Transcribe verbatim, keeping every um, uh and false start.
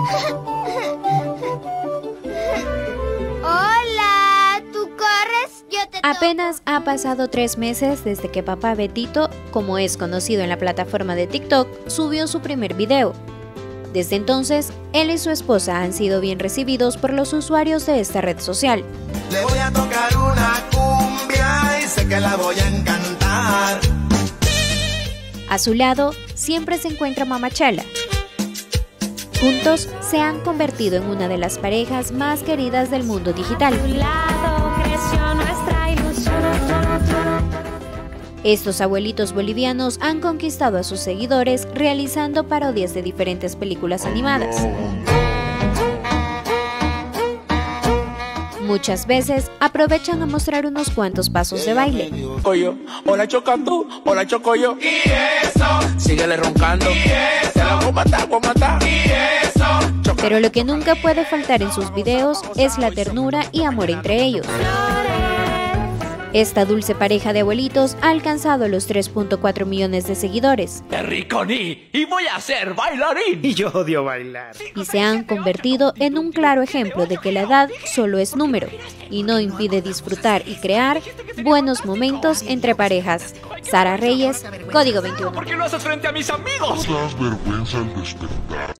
Hola, ¿tú corres? Yo te Apenas toco. ha pasado tres meses desde que papá Betito, como es conocido en la plataforma de TikTok, subió su primer video. Desde entonces, él y su esposa han sido bien recibidos por los usuarios de esta red social. Le voy a tocar una cumbia y sé que la voy a encantar. A su lado, siempre se encuentra Mama Chala. Juntos se han convertido en una de las parejas más queridas del mundo digital. Estos abuelitos bolivianos han conquistado a sus seguidores realizando parodias de diferentes películas animadas. Muchas veces aprovechan a mostrar unos cuantos pasos de baile. Chocoyo, hola chocando, hola chocoyo. Y eso, síguele roncando. Y eso, te la voy a matar, voy a matar. Y eso. Pero lo que nunca puede faltar en sus videos es la ternura y amor entre ellos. Esta dulce pareja de abuelitos ha alcanzado los tres punto cuatro millones de seguidores. ¡Qué rico ni! ¡Y voy a ser bailarín! Y yo odio bailar. Y se han convertido en un claro ejemplo de que la edad solo es número y no impide disfrutar y crear buenos momentos entre parejas. Sara Reyes, Código veintiuno. ¿Por qué lo haces frente a mis amigos? Das vergüenza al despertar.